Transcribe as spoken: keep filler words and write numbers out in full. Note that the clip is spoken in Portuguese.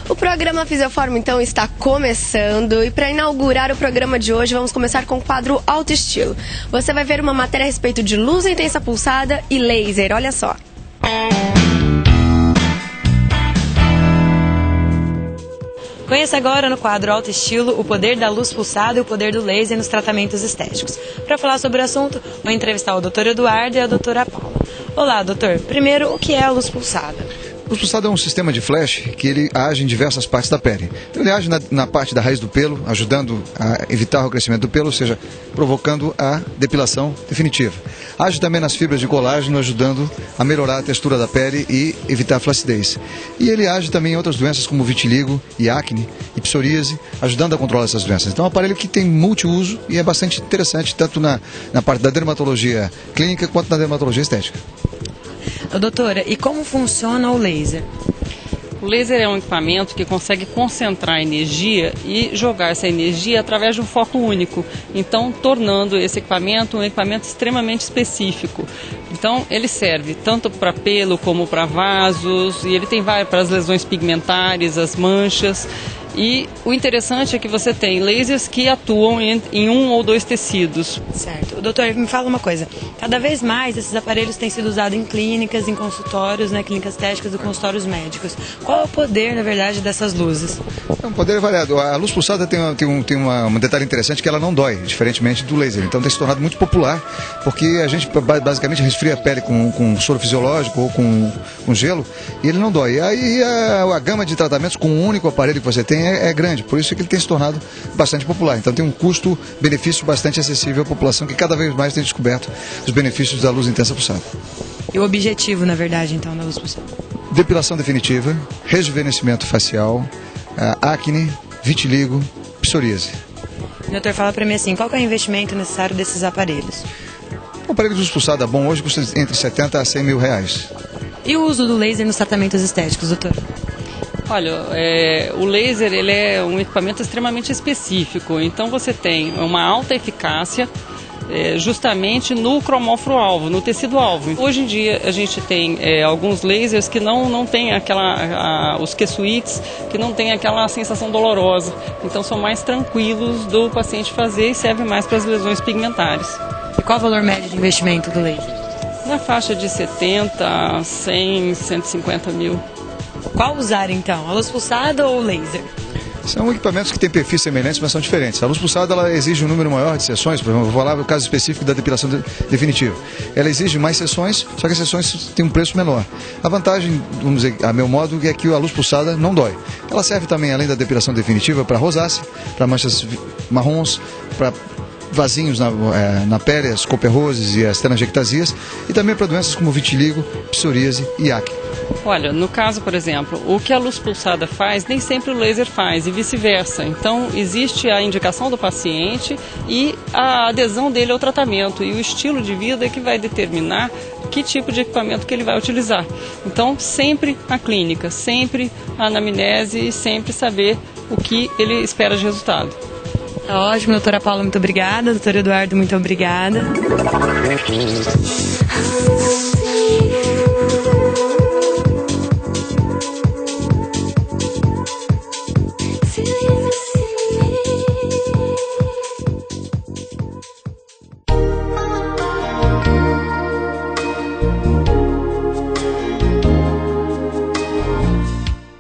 O programa Fisioforma, então, está começando e para inaugurar o programa de hoje, vamos começar com o quadro Alto Estilo. Você vai ver uma matéria a respeito de luz intensa pulsada e laser, olha só. Conheça agora no quadro Alto Estilo o poder da luz pulsada e o poder do laser nos tratamentos estéticos. Para falar sobre o assunto, vou entrevistar o doutor Eduardo e a doutora Paula. Olá, doutor. Primeiro, o que é a luz pulsada? A luz pulsada é um sistema de flash que ele age em diversas partes da pele. Então ele age na, na parte da raiz do pelo, ajudando a evitar o crescimento do pelo, ou seja, provocando a depilação definitiva. Age também nas fibras de colágeno, ajudando a melhorar a textura da pele e evitar a flacidez. E ele age também em outras doenças como vitiligo e acne e psoríase, ajudando a controlar essas doenças. Então é um aparelho que tem multiuso e é bastante interessante, tanto na, na parte da dermatologia clínica quanto na dermatologia estética. Doutora, e como funciona o laser? O laser é um equipamento que consegue concentrar energia e jogar essa energia através de um foco único, então tornando esse equipamento um equipamento extremamente específico. Então ele serve tanto para pelo como para vasos, e ele tem várias para as lesões pigmentares, as manchas. E o interessante é que você tem lasers que atuam em, em um ou dois tecidos. Certo. Doutor, me fala uma coisa. Cada vez mais esses aparelhos têm sido usados em clínicas, em consultórios, né, clínicas estéticas e consultórios médicos. Qual é o poder, na verdade, dessas luzes? É um poder variado. A luz pulsada tem, tem, um, tem uma, um detalhe interessante, que ela não dói, diferentemente do laser. Então tem se tornado muito popular, porque a gente basicamente resfria a pele com, com soro fisiológico ou com, com gelo, e ele não dói. Aí a, a gama de tratamentos com um único aparelho que você tem É, é grande, por isso que ele tem se tornado bastante popular. Então tem um custo-benefício bastante acessível à população, que cada vez mais tem descoberto os benefícios da luz intensa pulsada. E o objetivo, na verdade, então, da luz pulsada? Depilação definitiva, rejuvenescimento facial, acne, vitiligo, psoríase. Doutor, fala para mim assim, qual que é o investimento necessário desses aparelhos? O aparelho de luz pulsada bom hoje custa entre setenta a cem mil reais. E o uso do laser nos tratamentos estéticos, doutor? Olha, é, o laser ele é um equipamento extremamente específico, então você tem uma alta eficácia é, justamente no cromóforo-alvo, no tecido-alvo. Hoje em dia a gente tem é, alguns lasers que não, não tem aquela, a, os Q-switches, que não tem aquela sensação dolorosa, então são mais tranquilos do paciente fazer e servem mais para as lesões pigmentares. E qual o valor médio de investimento do laser? Na faixa de setenta, cem, cento e cinquenta mil. Qual usar então? A luz pulsada ou o laser? São equipamentos que têm perfis semelhantes, mas são diferentes. A luz pulsada ela exige um número maior de sessões, por exemplo, vou falar do caso específico da depilação de, definitiva. Ela exige mais sessões, só que as sessões têm um preço menor. A vantagem, vamos dizer, a meu modo, é que a luz pulsada não dói. Ela serve também, além da depilação definitiva, para rosácea, para manchas marrons, para vasinhos na, é, na pele, as coperroses e as telangiectasias, e também para doenças como vitiligo, psoríase e acne. Olha, no caso, por exemplo, o que a luz pulsada faz, nem sempre o laser faz, e vice-versa. Então, existe a indicação do paciente e a adesão dele ao tratamento, e o estilo de vida é que vai determinar que tipo de equipamento que ele vai utilizar. Então, sempre a clínica, sempre a anamnese e sempre saber o que ele espera de resultado. Tá ótimo, doutora Paula, muito obrigada. Doutor Eduardo, muito obrigada.